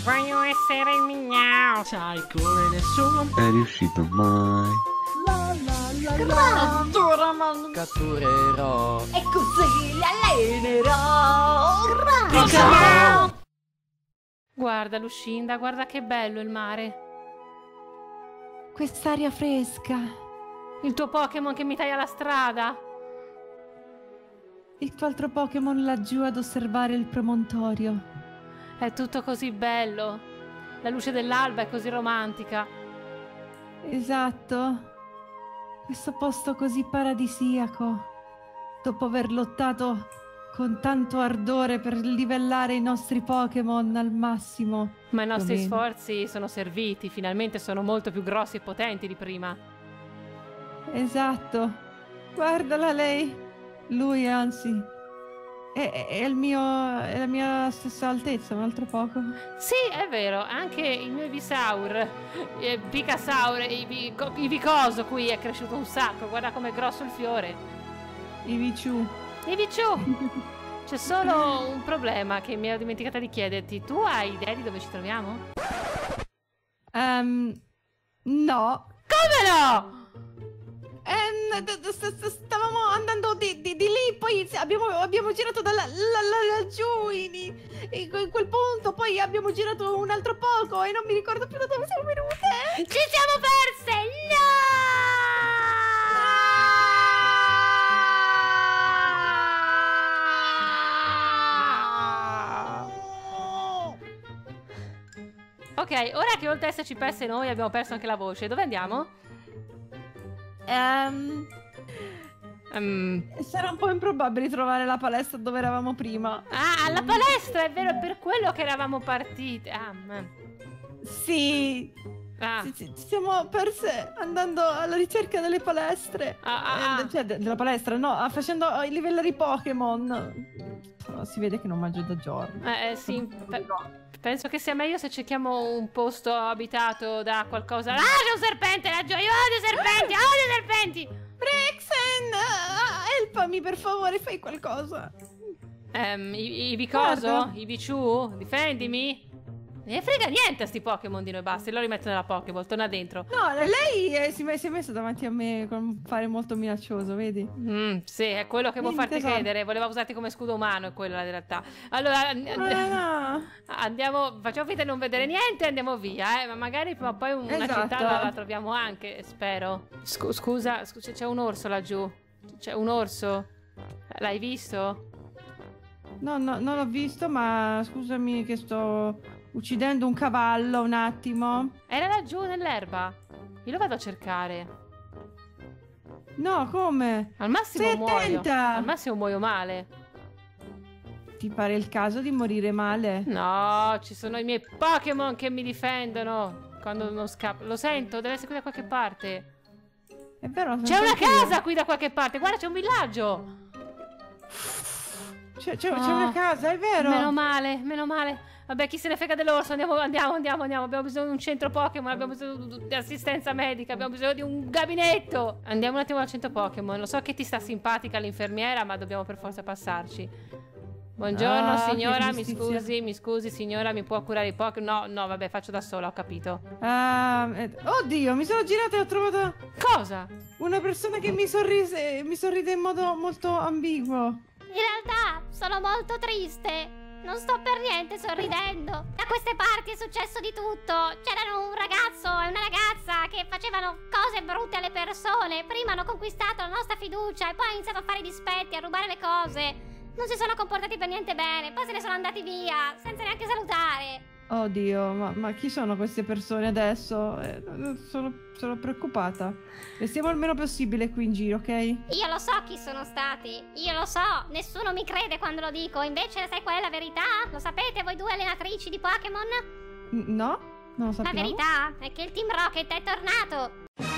Voglio essere il mignao. Sai come nessuno è riuscito mai. catturerò. E così li allenerò. Guarda Lucinda, guarda che bello il mare. Quest'aria fresca. Il tuo Pokémon che mi taglia la strada. Il tuo altro Pokémon laggiù ad osservare il promontorio. È tutto così bello. La luce dell'alba è così romantica. Esatto. Questo posto così paradisiaco. Dopo aver lottato con tanto ardore per livellare i nostri Pokémon al massimo. Ma i nostri Più o meno. sforzi sono serviti. Finalmente sono molto più grossi e potenti di prima. Esatto. Guardala lei. Lui, anzi. È la mia stessa altezza, un altro poco. Sì, è vero. Anche il mio Ivysaur, Picasaur, Ivicoso qui è cresciuto un sacco. Guarda com'è grosso il fiore. Ivichu. Ivichu! C'è solo un problema che mi ero dimenticata di chiederti. Tu hai idea di dove ci troviamo? No. Come no? Stavamo andando di lì, poi abbiamo girato da laggiù in quel punto, poi abbiamo girato un altro poco e non mi ricordo più da dove siamo venute. Ci siamo perse! No! Ok, ora che oltre ad esserci perse noi abbiamo perso anche la voce. Dove andiamo? Sarà un po' improbabile trovare la palestra dove eravamo prima. Ah, alla palestra, è vero, è per quello che eravamo partite. Sì. Ci siamo perse andando alla ricerca delle palestre. Cioè, della palestra, no, facendo i livellari Pokémon. Si vede che non mangio da giorni. Sì, penso che sia meglio se cerchiamo un posto abitato da qualcosa. Ah, c'è un serpente laggiù! Io odio i serpenti! Odio i serpenti! Brixen! Helpami per favore, fai qualcosa. Ivicoso? Guarda. Ivichu? Difendimi? Ne frega niente a sti Pokémon di noi, basta. Lo rimetto nella Pokéball, torna dentro. No, lei si è messa davanti a me con fare molto minaccioso, vedi? Sì, è quello che vuol farti credere. Voleva usarti come scudo umano, è quella in realtà. Allora, andiamo, facciamo finta di non vedere niente e andiamo via, ma magari prima o poi una città la troviamo anche, spero. Scusa, c'è un orso laggiù. C'è un orso. L'hai visto? No, non l'ho visto, ma scusami che sto uccidendo un cavallo un attimo. Era laggiù nell'erba. Io lo vado a cercare. No, come? Al massimo Stai muoio. attenta! Al massimo muoio male. Ti pare il caso di morire male? No, ci sono i miei Pokémon che mi difendono quando non scappo. Lo sento, deve essere qui da qualche parte. È vero, C'è una casa qui da qualche parte. Guarda, c'è un villaggio. C'è una casa, è vero. Meno male, meno male. Vabbè, chi se ne frega dell'orso? Andiamo. Abbiamo bisogno di un centro Pokémon, abbiamo bisogno di assistenza medica, abbiamo bisogno di un gabinetto. Andiamo un attimo al centro Pokémon. Lo so che ti sta simpatica l'infermiera, ma dobbiamo per forza passarci. Buongiorno signora, mi scusi signora, mi può curare i Pokémon? No, vabbè, faccio da sola, ho capito. Oddio, mi sono girata e ho trovato... Cosa? Una persona che mi sorride in modo molto ambiguo. In realtà sono molto triste. Non sto per niente sorridendo. Da queste parti è successo di tutto. C'erano un ragazzo e una ragazza che facevano cose brutte alle persone. Prima hanno conquistato la nostra fiducia e poi hanno iniziato a fare i dispetti, a rubare le cose. Non si sono comportati per niente bene. Poi se ne sono andati via senza neanche salutare. Oddio, ma chi sono queste persone adesso? Sono preoccupata. Restiamo il meno possibile qui in giro, ok? Io lo so chi sono stati. Io lo so. Nessuno mi crede quando lo dico. Invece sai qual è la verità? Lo sapete voi due allenatrici di Pokémon? No? Non lo sappiamo. La verità è che il Team Rocket è tornato.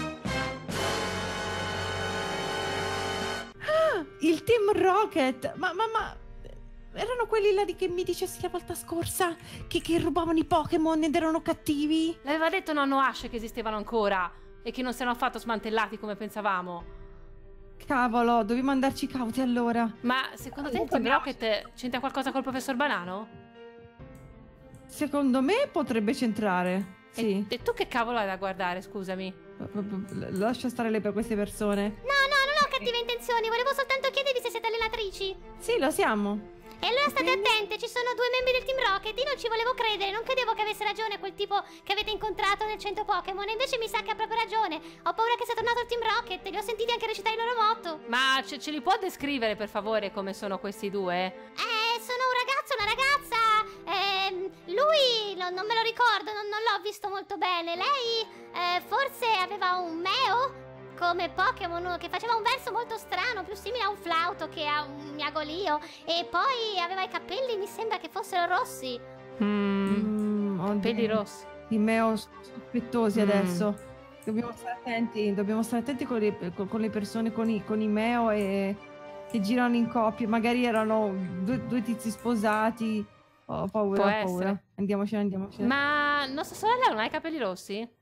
Il Team Rocket! Ma... Erano quelli là che mi dicessi la volta scorsa che rubavano i Pokémon ed erano cattivi? L'aveva detto nonno Ash che esistevano ancora e che non si erano affatto smantellati come pensavamo. Cavolo, dobbiamo andarci cauti allora. Ma secondo te il Team Rocket c'entra qualcosa col professor Banano? Secondo me potrebbe centrare. Sì. E tu che cavolo hai da guardare, scusami? Lascia stare lei per queste persone. No, non ho cattive intenzioni, volevo soltanto chiedervi se siete allenatrici. Sì, lo siamo. E allora state attente, ci sono 2 membri del Team Rocket. Io non ci volevo credere, non credevo che avesse ragione quel tipo che avete incontrato nel centro Pokémon. Invece mi sa che ha proprio ragione. Ho paura che sia tornato il Team Rocket. Li ho sentiti anche recitare il loro motto. Ma ce li può descrivere per favore come sono questi due? Sono un ragazzo e una ragazza. Lui non me lo ricordo, non l'ho visto molto bene. Lei forse aveva un Meo come Pokémon che faceva un verso molto strano, più simile a un flauto che a un miagolio. E poi aveva i capelli, mi sembra che fossero rossi. Capelli rossi. I Meo sospettosi adesso. Dobbiamo stare attenti con le persone con i Meo che girano in coppie. Magari erano due tizi sposati. Ho paura, Può ho paura. essere. Andiamocene. Ma nostra sorella non ha i capelli rossi? E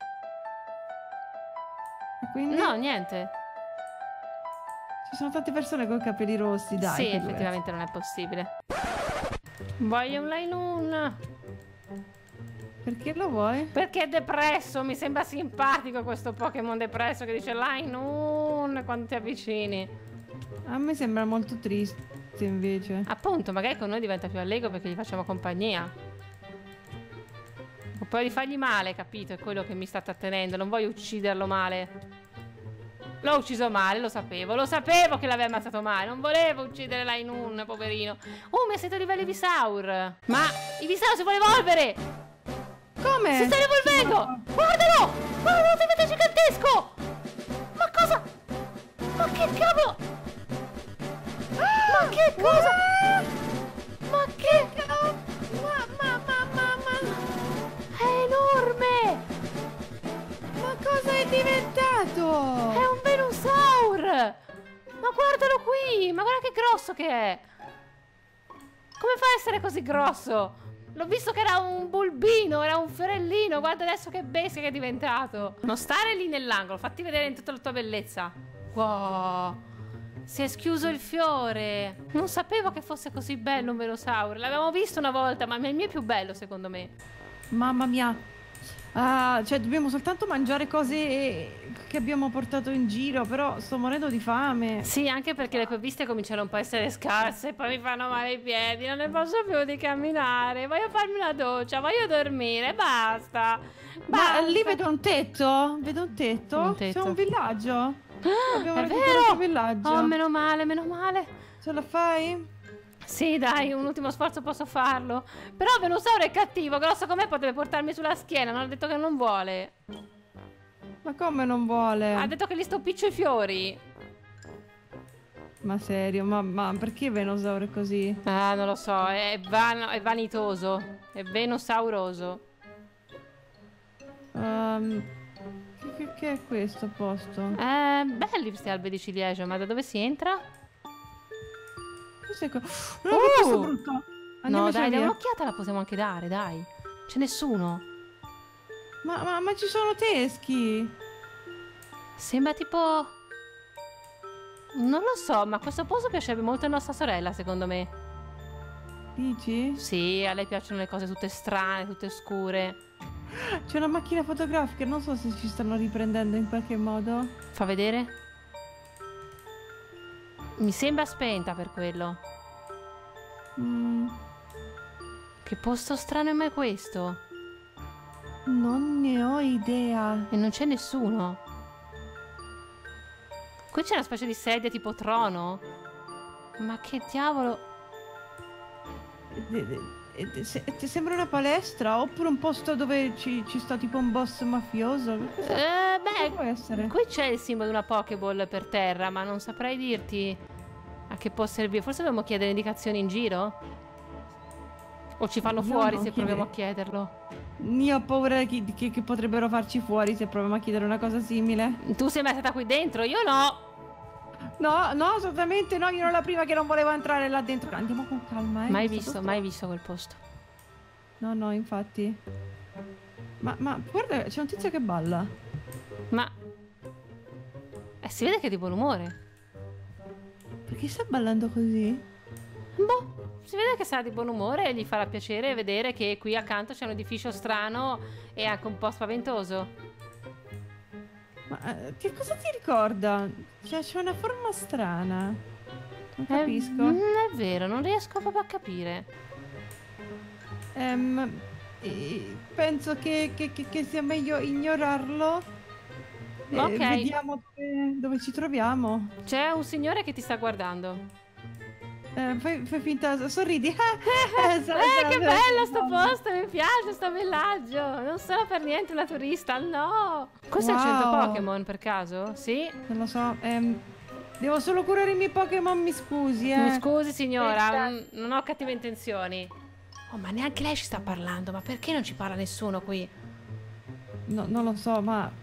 quindi No, niente. ci sono tante persone con i capelli rossi, dai. Sì, che effettivamente non è possibile. Voglio un Lainoon. Perché lo vuoi? Perché è depresso, mi sembra simpatico questo Pokémon depresso che dice Lainoon quando ti avvicini. A me sembra molto triste invece. Appunto, magari con noi diventa più allegro perché gli facciamo compagnia. Un po' di fargli male, capito? È quello che mi sta trattenendo. Non voglio ucciderlo male. L'ho ucciso male, lo sapevo. Lo sapevo che l'aveva ammazzato male. Non volevo uccidere Lainoon, poverino. Mi ha sentito livello Ivysaur. Ma Ivysaur si vuole evolvere! Come? Si sta evolvendo! Guardalo! Guardalo, si vede gigantesco! Ma cosa? Ma che cavolo? Ma che cosa? Ma che cavolo? È enorme! Ma cosa è diventato? È un Venusaur! Ma guardalo qui! Ma guarda che grosso che è! Come fa a essere così grosso? L'ho visto che era un bulbino, era un fiorellino. Guarda adesso che bestia che è diventato. Non stare lì nell'angolo, fatti vedere in tutta la tua bellezza. Wow! Si è schiuso il fiore. Non sapevo che fosse così bello un Venusaur. L'avevamo visto una volta, ma il mio è più bello secondo me. Mamma mia. Cioè dobbiamo soltanto mangiare cose che abbiamo portato in giro. Però sto morendo di fame. Sì, anche perché le provviste cominciano un po' a essere scarse. Poi mi fanno male i piedi. Non ne posso più di camminare. Voglio farmi una doccia. Voglio dormire. Basta. Ma lì vedo un tetto. Vedo un tetto. Un tetto. C'è un villaggio. Abbiamo È recuperato vero! un villaggio. Oh, meno male, meno male. Ce la fai? Sì, dai, un ultimo sforzo posso farlo. Però Venusaur è cattivo, grosso come potrebbe portarmi sulla schiena. Non ha detto che non vuole. Ma come non vuole? Ha detto che gli stoppiccio i fiori. Ma serio, ma perché Venusaur è così? Ah, non lo so, è vanitoso. È venosauroso. Che è questo posto? Belli questi alberi di ciliegio, ma da dove si entra? Cos'è no, che questo brutto. No, Andiamocene dai, via. un'occhiata la possiamo anche dare, dai. C'è nessuno. Ma ci sono teschi. Sembra tipo... Non lo so, ma questo posto piacerebbe molto a nostra sorella, secondo me. Dici? Sì, a lei piacciono le cose tutte strane, tutte scure. C'è una macchina fotografica, non so se ci stanno riprendendo in qualche modo. Fa vedere? Mi sembra spenta per quello. Che posto strano è mai questo? Non ne ho idea. E non c'è nessuno. Qui c'è una specie di sedia tipo trono. Ma che diavolo? Ti sembra una palestra? Oppure un posto dove ci sta tipo un boss mafioso? Cosa può essere? Qui c'è il simbolo di una Pokéball per terra, ma non saprei dirti a che può servire. Forse dobbiamo chiedere indicazioni in giro? O ci fanno Io fuori non se proviamo a chiederlo? Io ho paura che potrebbero farci fuori se proviamo a chiedere una cosa simile. Tu sei mai stata qui dentro? Io no. No, assolutamente no. Io ero la prima che non volevo entrare là dentro. Andiamo con calma, Mai visto quel posto. No, infatti. Ma guarda, c'è un tizio che balla. Ma... si vede che è di buon umore. Perché sta ballando così? Boh, si vede che sarà di buon umore e gli farà piacere vedere che qui accanto c'è un edificio strano e anche un po' spaventoso. Ma che cosa ti ricorda? C'è una forma strana. Non capisco. Non è vero, non riesco proprio a capire. Penso che sia meglio ignorarlo. Ok. Vediamo dove ci troviamo. C'è un signore che ti sta guardando. Fai finta, sorridi. Che bello sto posto, mi piace sto villaggio. Non sono per niente una turista, no. Questo è il centro Wow. Pokémon per caso? Sì? Non lo so. Devo solo curare i miei Pokémon, mi scusi, Mi scusi signora, non ho cattive intenzioni. Oh, ma neanche lei ci sta parlando, ma perché non ci parla nessuno qui? No, non lo so, ma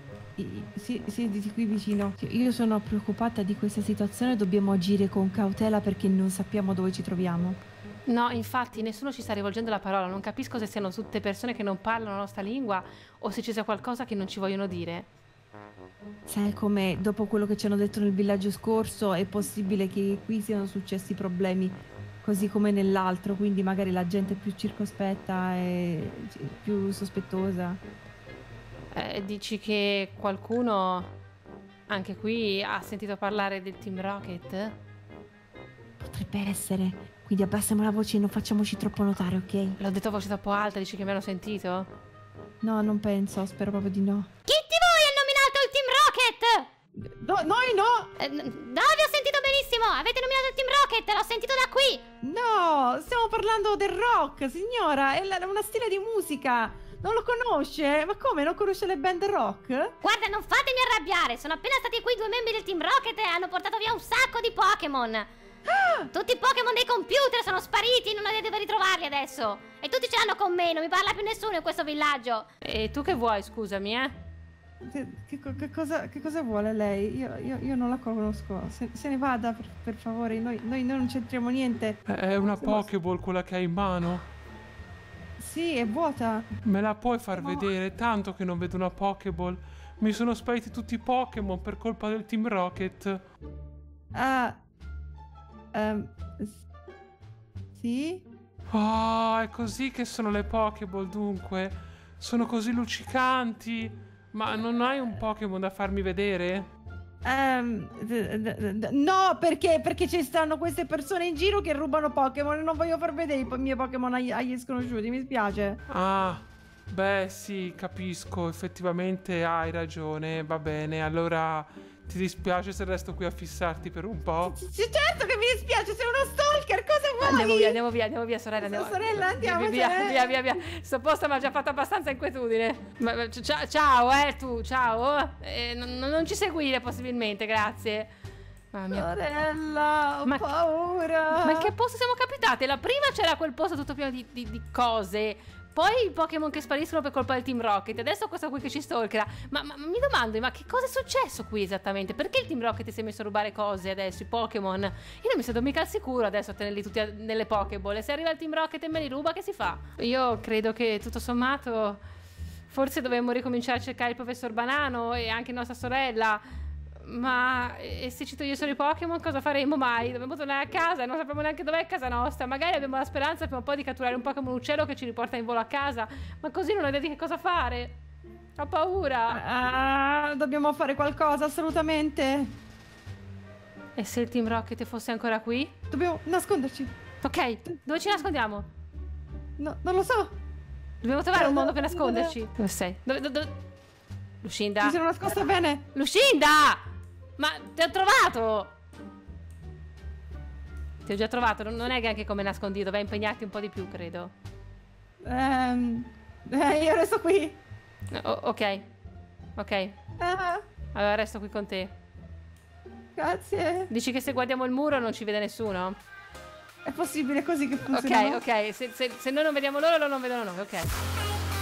siediti qui vicino. Io sono preoccupata di questa situazione, dobbiamo agire con cautela perché non sappiamo dove ci troviamo. No, infatti nessuno ci sta rivolgendo la parola, non capisco se siano tutte persone che non parlano la nostra lingua o se ci sia qualcosa che non ci vogliono dire. Sai come dopo quello che ci hanno detto nel villaggio scorso è possibile che qui siano successi problemi così come nell'altro, quindi magari la gente è più circospetta e più sospettosa. Dici che qualcuno anche qui ha sentito parlare del Team Rocket? Potrebbe essere, quindi abbassiamo la voce e non facciamoci troppo notare, ok? L'ho detto a voce troppo alta, dici che mi hanno sentito? No, non penso, spero proprio di no. Chi di voi ha nominato il Team Rocket? No, noi no! No, vi ho sentito benissimo. Avete nominato il Team Rocket, l'ho sentito da qui. No, stiamo parlando del rock, signora, è una stile di musica. Non lo conosce? Ma come? Non conosce le band rock? Guarda, non fatemi arrabbiare. Sono appena stati qui 2 membri del Team Rocket e hanno portato via un sacco di Pokémon. Tutti i Pokémon dei computer sono spariti, non vedete dove ritrovarli adesso. E tutti ce l'hanno con me, non mi parla più nessuno in questo villaggio. E tu che vuoi, scusami, Che cosa vuole lei? Io non la conosco. Se ne vada, per favore. Noi non c'entriamo niente. È una Pokéball quella che hai in mano? Sì, è vuota. Me la puoi far vedere? Tanto che non vedo una Pokéball. Mi sono spariti tutti i Pokémon per colpa del Team Rocket. Sì? Oh, è così che sono le Pokéball dunque. Sono così luccicanti. Ma non hai un Pokémon da farmi vedere? No, perché ci stanno queste persone in giro che rubano Pokémon e non voglio far vedere i miei Pokémon agli sconosciuti, mi spiace. Ah, beh sì, capisco, effettivamente hai ragione, va bene, allora ti dispiace se resto qui a fissarti per un po'? Certo che mi dispiace, sei uno stalker, cosa vuoi? Andiamo via, sorella, andiamo. Sorella, andiamo, via. Sto posto mi ha già fatto abbastanza inquietudine. Ciao, tu, ciao. Non ci seguire possibilmente, grazie. Mamma mia. Sorella, ho paura. Ma in che posto siamo capitate? La prima c'era quel posto tutto pieno di cose. Poi i Pokémon che spariscono per colpa del Team Rocket. Adesso questo qui che ci stalkera. Ma mi domando, ma che cosa è successo qui esattamente? Perché il Team Rocket si è messo a rubare cose adesso, i Pokémon? Io non mi sento mica al sicuro adesso a tenerli tutti nelle Pokéball. E se arriva il Team Rocket e me li ruba, che si fa? Io credo che tutto sommato forse dovremmo ricominciare a cercare il professor Banano e anche nostra sorella. Ma e se ci togliessero i Pokémon cosa faremmo mai? Dobbiamo tornare a casa e non sappiamo neanche dov'è casa nostra. Magari abbiamo la speranza prima o poi di catturare un Pokémon uccello che ci riporta in volo a casa. Ma così non ho idea di che cosa fare. Ho paura. Dobbiamo fare qualcosa, assolutamente. E se il Team Rocket fosse ancora qui? Dobbiamo nasconderci. Ok, dove ci nascondiamo? No, non lo so. Dobbiamo trovare un modo per nasconderci. Dove sei? Dove? Lucinda. Mi sono nascosta bene. Lucinda! Ma ti ho trovato! Ti ho già trovato, non è che anche come nascondito, vai a impegnarti un po' di più, credo. Io resto qui. Ok. Allora resto qui con te. Grazie. Dici che se guardiamo il muro non ci vede nessuno? È possibile così che funziona? Ok. Se noi non vediamo loro non vedono noi, ok.